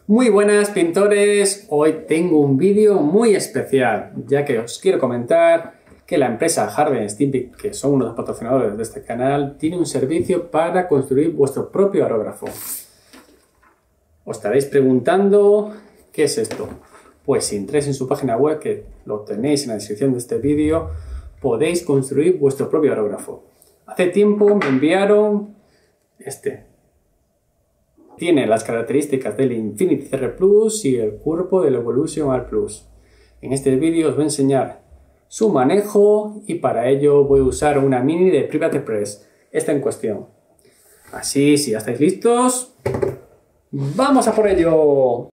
Muy buenas pintores, hoy tengo un vídeo muy especial, ya que os quiero comentar que la empresa Harvey Stimpy, que son uno de los patrocinadores de este canal, tiene un servicio para construir vuestro propio aerógrafo. Os estaréis preguntando, ¿qué es esto? Pues si entráis en su página web, que lo tenéis en la descripción de este vídeo, podéis construir vuestro propio aerógrafo. Hace tiempo me enviaron este. Tiene las características del Infinity CR Plus y el cuerpo del Evolution R Plus. En este vídeo os voy a enseñar su manejo y para ello voy a usar una mini de Private Press, esta en cuestión. Así, si ya estáis listos, ¡vamos a por ello!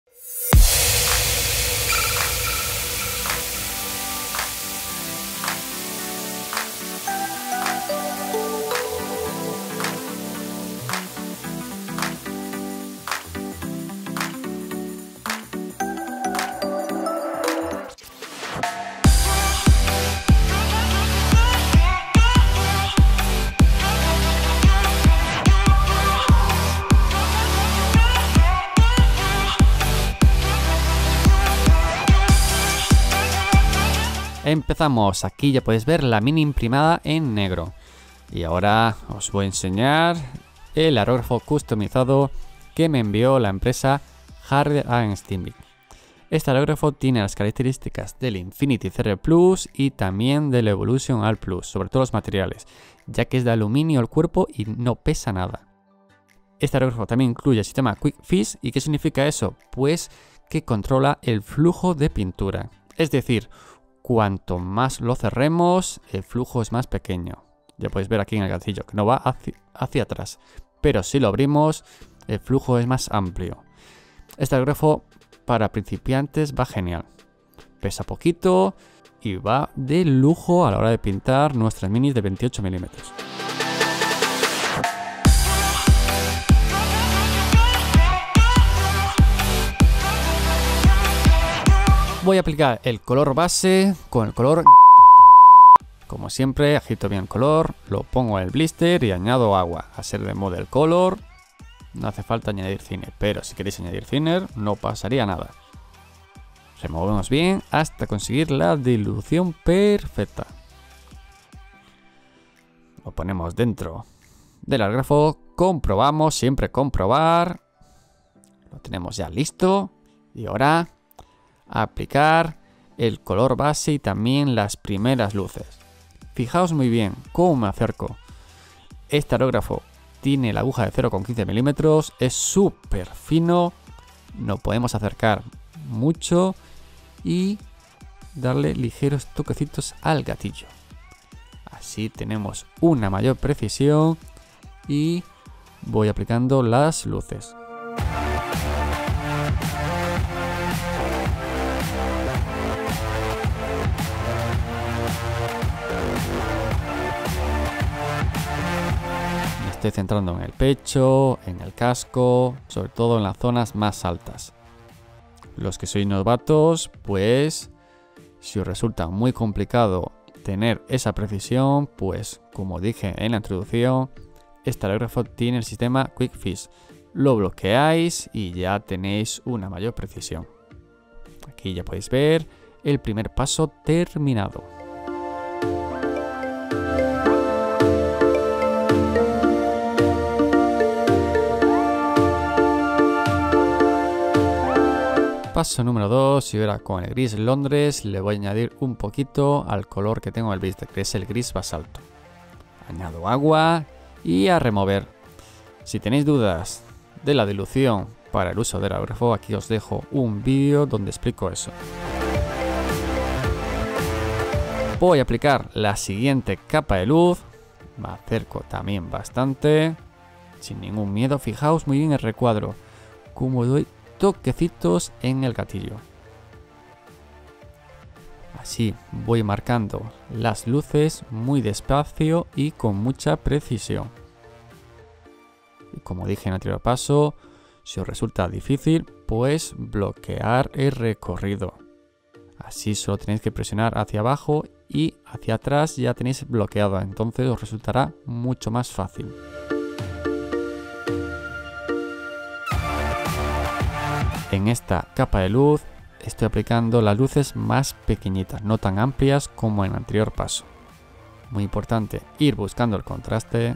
Empezamos, aquí ya podéis ver la mini imprimada en negro. Y ahora os voy a enseñar el aerógrafo customizado que me envió la empresa Harvey Stimpy. Este aerógrafo tiene las características del Infinity CR Plus y también del Evolution R Plus, sobre todo los materiales, ya que es de aluminio el cuerpo y no pesa nada. Este aerógrafo también incluye el sistema Quick Fish. ¿Y qué significa eso? Pues que controla el flujo de pintura. Es decir, cuanto más lo cerremos, el flujo es más pequeño. Ya podéis ver aquí en el gatillo que no va hacia atrás. Pero si lo abrimos, el flujo es más amplio. Este aerógrafo para principiantes va genial. Pesa poquito y va de lujo a la hora de pintar nuestras minis de 28 milímetros. Voy a aplicar el color base con el color. Como siempre, agito bien el color, lo pongo en el blister y añado agua. A ser de Model Color, no hace falta añadir thinner, pero si queréis añadir thinner no pasaría nada. Removemos bien hasta conseguir la dilución perfecta. Lo ponemos dentro del aerógrafo, comprobamos, siempre comprobar. Lo tenemos ya listo y ahora aplicar el color base y también las primeras luces. Fijaos muy bien cómo me acerco. Este aerógrafo tiene la aguja de 0,15 milímetros, es súper fino, no podemos acercar mucho y darle ligeros toquecitos al gatillo. Así tenemos una mayor precisión y voy aplicando las luces. Estoy centrando en el pecho, en el casco, sobre todo en las zonas más altas. Los que sois novatos, pues si os resulta muy complicado tener esa precisión, pues como dije en la introducción, este aerógrafo tiene el sistema Quick Fish. Lo bloqueáis y ya tenéis una mayor precisión. Aquí ya podéis ver el primer paso terminado. Paso número 2, y ahora con el gris Londres le voy a añadir un poquito al color que tengo en el blister, que es el gris basalto. Añado agua y a remover. Si tenéis dudas de la dilución para el uso del aerógrafo, aquí os dejo un vídeo donde explico eso. Voy a aplicar la siguiente capa de luz, me acerco también bastante, sin ningún miedo. Fijaos muy bien el recuadro, como doy toquecitos en el gatillo. Así voy marcando las luces muy despacio y con mucha precisión. Y como dije en el anterior paso, si os resulta difícil, pues bloquear el recorrido. Así solo tenéis que presionar hacia abajo y hacia atrás ya tenéis bloqueado, entonces os resultará mucho más fácil. en esta capa de luz estoy aplicando las luces más pequeñitas, no tan amplias como en el anterior paso. Muy importante ir buscando el contraste.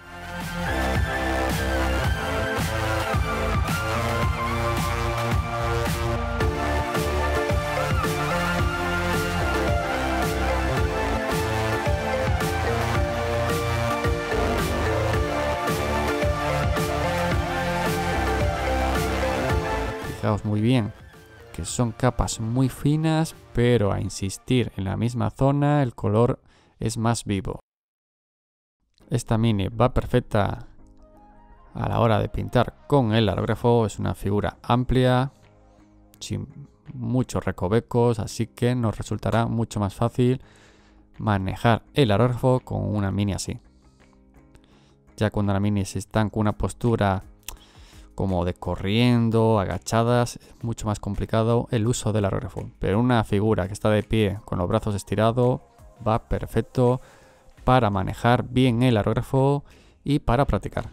Fijaos muy bien que son capas muy finas, pero a insistir en la misma zona el color es más vivo. Esta mini va perfecta a la hora de pintar con el aerógrafo. Es una figura amplia, sin muchos recovecos, así que nos resultará mucho más fácil manejar el aerógrafo con una mini así. Ya cuando la mini se está con una postura como de corriendo, agachadas, es mucho más complicado el uso del aerógrafo. Pero una figura que está de pie con los brazos estirados va perfecto para manejar bien el aerógrafo y para practicar.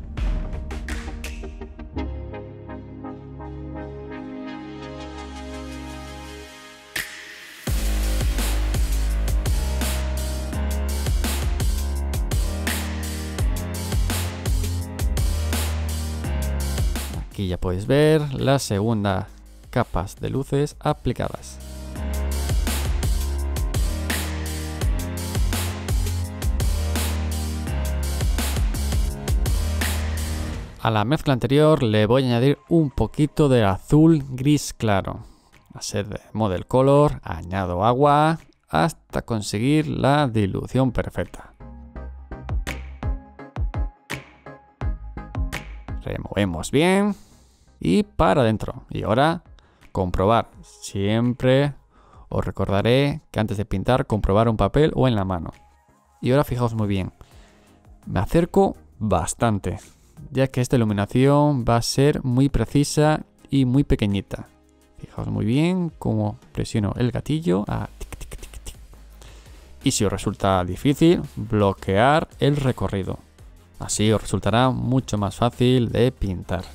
Aquí ya podéis ver las segundas capas de luces aplicadas. A la mezcla anterior le voy a añadir un poquito de azul gris claro. A ser de Model Color, añado agua hasta conseguir la dilución perfecta. Removemos bien y para adentro. Y ahora comprobar. Siempre os recordaré que antes de pintar comprobar un papel o en la mano. Y ahora fijaos muy bien. Me acerco bastante, ya que esta iluminación va a ser muy precisa y muy pequeñita. Fijaos muy bien cómo presiono el gatillo. Tic, tic, tic, tic. Y si os resulta difícil, bloquear el recorrido. Así os resultará mucho más fácil de pintar.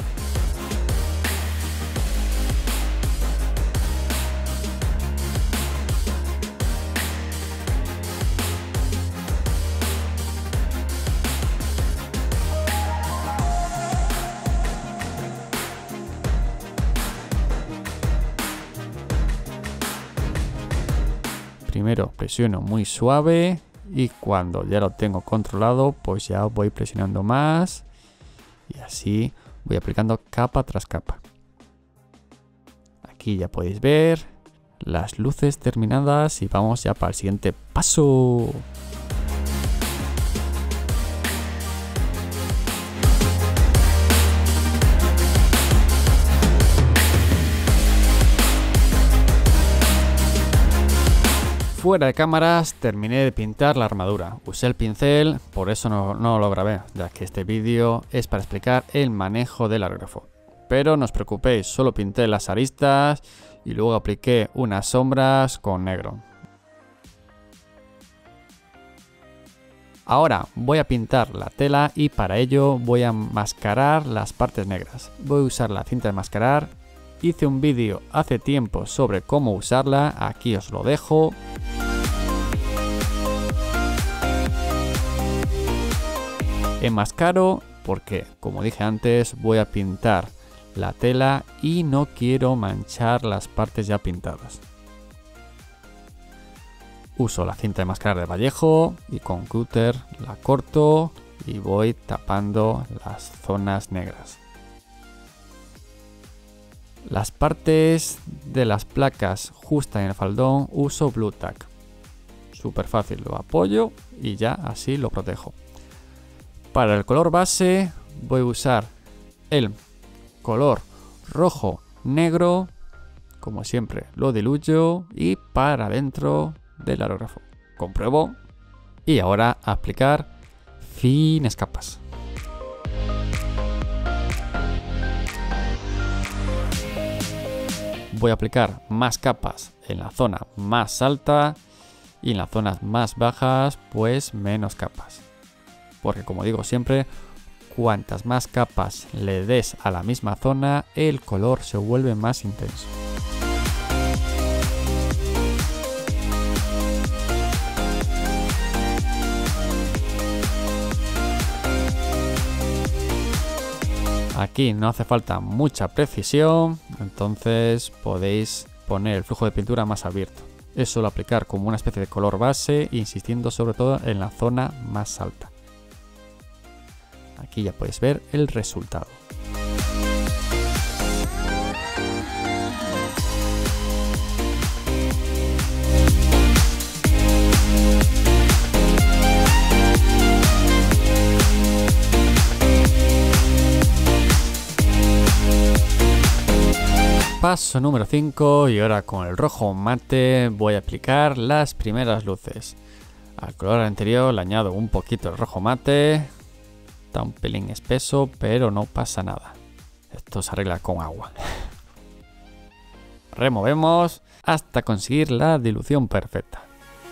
Primero presiono muy suave y cuando ya lo tengo controlado, pues ya voy presionando más y así voy aplicando capa tras capa. Aquí ya podéis ver las luces terminadas y vamos ya para el siguiente paso. Fuera de cámaras terminé de pintar la armadura. Usé el pincel, por eso no lo grabé, ya que este vídeo es para explicar el manejo del aerógrafo. Pero no os preocupéis, solo pinté las aristas y luego apliqué unas sombras con negro. Ahora voy a pintar la tela y para ello voy a mascarar las partes negras. Voy a usar la cinta de mascarar. Hice un vídeo hace tiempo sobre cómo usarla, aquí os lo dejo. Enmascaro porque, como dije antes, voy a pintar la tela y no quiero manchar las partes ya pintadas. Uso la cinta de mascarar de Vallejo y con cúter la corto y voy tapando las zonas negras. Las partes de las placas justas en el faldón uso Blu Tack. Súper fácil, lo apoyo y ya así lo protejo. Para el color base voy a usar el color rojo negro. Como siempre lo diluyo y para adentro del aerógrafo. Compruebo y ahora aplicar finas capas. Voy a aplicar más capas en la zona más alta y en las zonas más bajas pues menos capas. Porque como digo siempre, cuantas más capas le des a la misma zona, el color se vuelve más intenso. Aquí no hace falta mucha precisión, entonces podéis poner el flujo de pintura más abierto. Es solo aplicar como una especie de color base, insistiendo sobre todo en la zona más alta. Aquí ya podéis ver el resultado. Paso número 5 y ahora con el rojo mate voy a aplicar las primeras luces. Al color anterior le añado un poquito de rojo mate. Está un pelín espeso, pero no pasa nada. Esto se arregla con agua. Removemos hasta conseguir la dilución perfecta.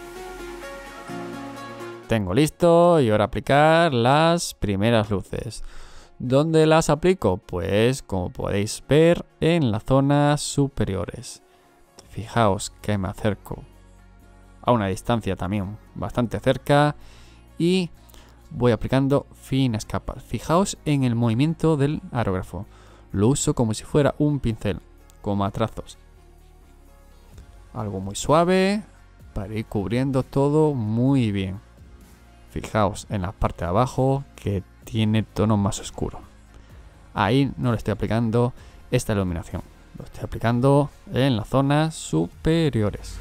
Tengo listo y ahora aplicar las primeras luces. ¿Dónde las aplico? Pues como podéis ver en las zonas superiores. Fijaos que me acerco a una distancia también bastante cerca y voy aplicando finas capas. Fijaos en el movimiento del aerógrafo. Lo uso como si fuera un pincel, como a trazos. Algo muy suave para ir cubriendo todo muy bien. Fijaos en la parte de abajo que tiene tono más oscuro. Ahí no le estoy aplicando esta iluminación. Lo estoy aplicando en las zonas superiores.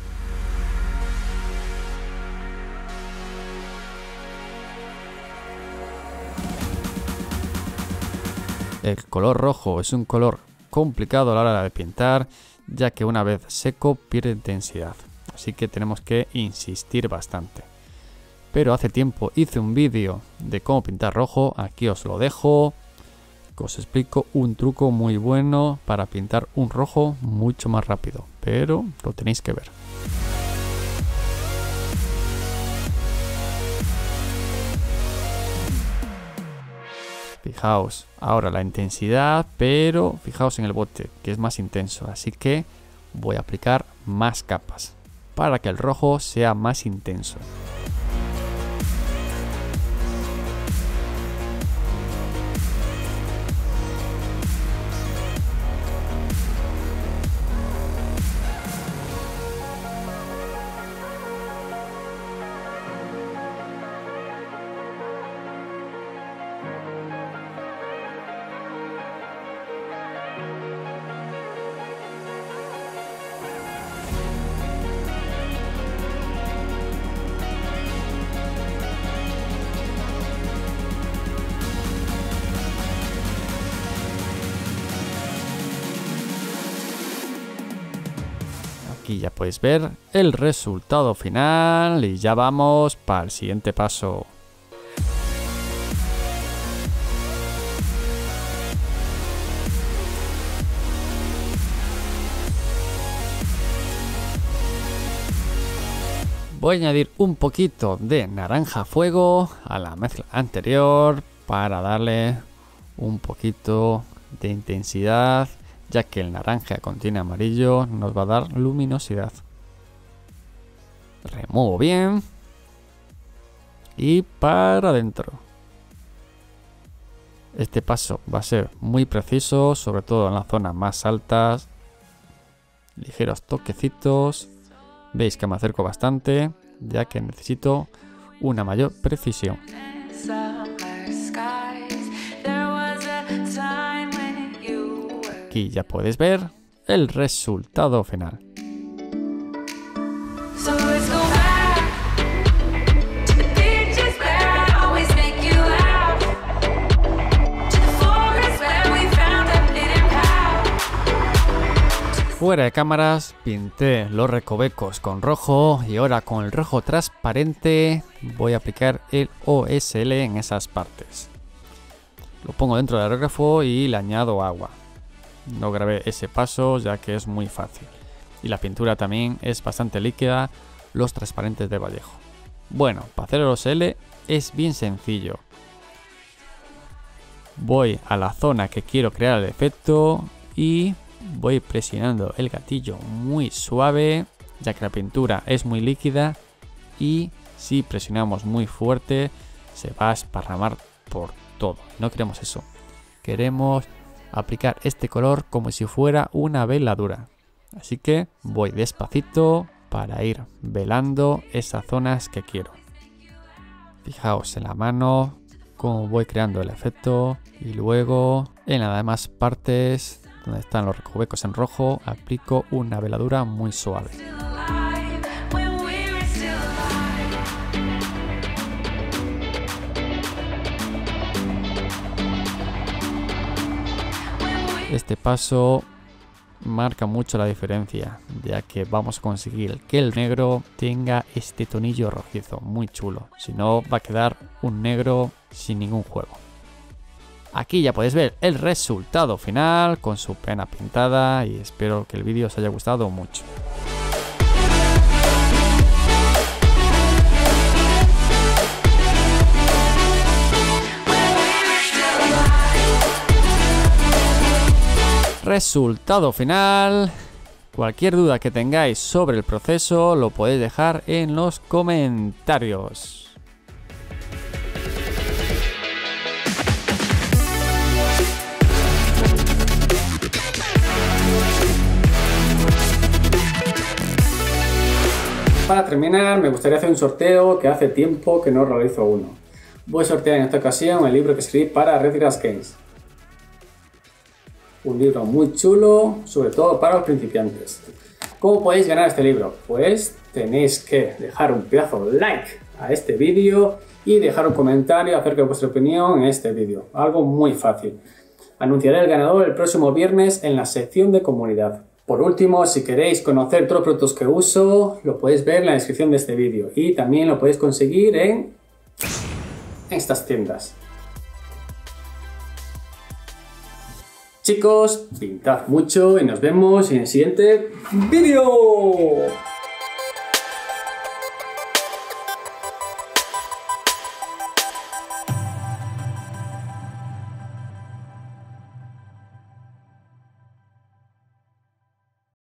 El color rojo es un color complicado a la hora de pintar, ya que una vez seco pierde intensidad. Así que tenemos que insistir bastante. Pero hace tiempo hice un vídeo de cómo pintar rojo, aquí os lo dejo, que os explico un truco muy bueno para pintar un rojo mucho más rápido, pero lo tenéis que ver. Fijaos ahora la intensidad, pero fijaos en el bote que es más intenso, así que voy a aplicar más capas para que el rojo sea más intenso. Aquí ya podéis ver el resultado final y ya vamos para el siguiente paso. Voy a añadir un poquito de naranja fuego a la mezcla anterior para darle un poquito de intensidad, ya que el naranja contiene amarillo, nos va a dar luminosidad. Remuevo bien y para adentro. Este paso va a ser muy preciso, sobre todo en las zonas más altas. Ligeros toquecitos. Veis que me acerco bastante, ya que necesito una mayor precisión. Aquí ya puedes ver el resultado final. Fuera de cámaras pinté los recovecos con rojo y ahora con el rojo transparente voy a aplicar el OSL en esas partes. Lo pongo dentro del aerógrafo y le añado agua. No grabé ese paso ya que es muy fácil. Y la pintura también es bastante líquida, los transparentes de Vallejo. Bueno, para hacer el OSL es bien sencillo. voy a la zona que quiero crear el efecto y voy presionando el gatillo muy suave, ya que la pintura es muy líquida y si presionamos muy fuerte se va a esparramar por todo. No queremos eso. Queremos aplicar este color como si fuera una veladura. Así que voy despacito para ir velando esas zonas que quiero. Fijaos en la mano cómo voy creando el efecto y luego en las demás partes donde están los recovecos en rojo aplico una veladura muy suave. Este paso marca mucho la diferencia, ya que vamos a conseguir que el negro tenga este tonillo rojizo muy chulo, si no va a quedar un negro sin ningún juego. Aquí ya podéis ver el resultado final con su pena pintada y espero que el vídeo os haya gustado mucho. Resultado final. Cualquier duda que tengáis sobre el proceso lo podéis dejar en los comentarios. Para terminar, me gustaría hacer un sorteo que hace tiempo que no realizo uno. Voy a sortear en esta ocasión el libro que escribí para Red Grass Games. Un libro muy chulo, sobre todo para los principiantes. ¿Cómo podéis ganar este libro? Pues tenéis que dejar un pedazo de like a este vídeo y dejar un comentario acerca de vuestra opinión en este vídeo. Algo muy fácil. Anunciaré el ganador el próximo viernes en la sección de comunidad. Por último, si queréis conocer todos los productos que uso, lo podéis ver en la descripción de este vídeo y también lo podéis conseguir en estas tiendas. Chicos, pintad mucho y nos vemos en el siguiente vídeo.